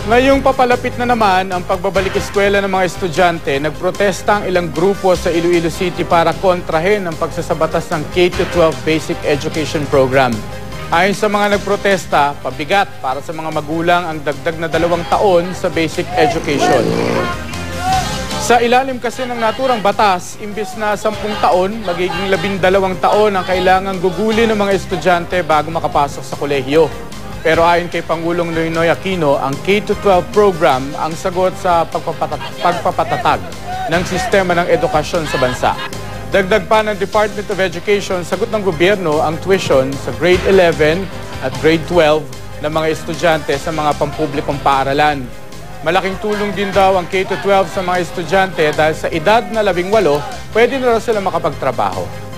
Ngayong papalapit na naman ang pagbabalik eskwela ng mga estudyante, nagprotesta ang ilang grupo sa Iloilo City para kontrahin ang pagsasabatas ng K-12 Basic Education Program. Ayon sa mga nagprotesta, pabigat para sa mga magulang ang dagdag na 2 taon sa basic education. Sa ilalim kasi ng naturang batas, imbis na 10 taon, magiging 12 taon ang kailangang gugulin ng mga estudyante bago makapasok sa kolehiyo. Pero ayon kay Pangulong Noynoy Aquino, ang K-12 program ang sagot sa pagpapatatag ng sistema ng edukasyon sa bansa. Dagdag pa ng Department of Education, sagot ng gobyerno ang tuition sa grade 11 at grade 12 ng mga estudyante sa mga pampublikong paaralan. Malaking tulong din daw ang K-12 sa mga estudyante dahil sa edad na 18, pwede na raw sila makapagtrabaho.